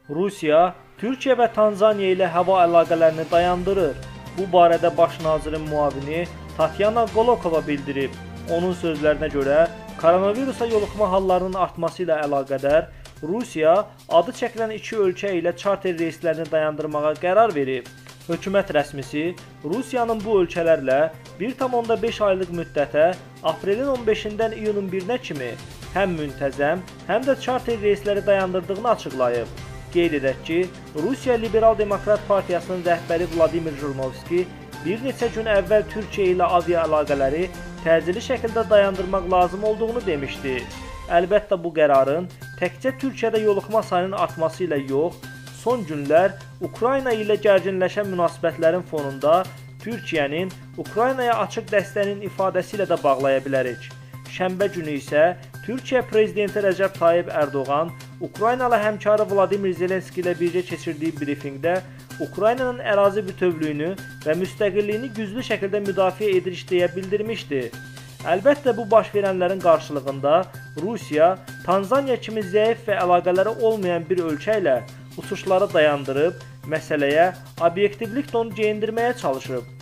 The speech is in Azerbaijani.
Rusiya, Türkiyə və Tanzaniya ilə hava əlaqələrini dayandırır. Bu barədə baş nazirin müavini Tatyana Golokova bildirib. Onun sözlərinə görə, koronavirusa yoluxma hallarının artması ilə əlaqədar Rusiya adı çəkilən iki ölkə ilə çarter reyslərini dayandırmağa qərar verib. Hökumət rəsmisi Rusiyanın bu ölkələrlə 1,5 aylıq müddətə aprelin 15-dən iyunun 1-nə kimi həm müntəzəm, həm də çarter reysləri dayandırdığını açıqlayıb. Qeyd edək ki, Rusiya Liberal Demokrat Partiyasının rəhbəri Vladimir Jirinovski bir neçə gün əvvəl Türkiyə ilə avia əlaqələri təcili şəkildə dayandırmaq lazım olduğunu demişdi. Əlbəttə bu qərarın təkcə Türkiyədə yoluxma sayının artması ilə yox, son günlər Ukrayna ilə gərginləşən münasibətlərin fonunda Türkiyənin Ukraynaya açıq dəstəyinin ifadəsi ilə də bağlaya bilərik. Şənbə günü isə Türkiyə Prezidenti Rəcəb Tayyip Ərdoğan Ukraynalı həmkarı Vladimir Zelenski ilə birgə keçirdiyi brifinqdə Ukraynanın ərazi bütövlüyünü və müstəqilliyini güclü şəkildə müdafiə edirik deyə bildirmişdi. Əlbəttə bu baş verənlərin qarşılığında Rusiya, Tanzaniya kimi zəif və əlaqələri olmayan bir ölkə ilə uçuşları dayandırıb, məsələyə obyektivlik tonu geyindirməyə çalışıb.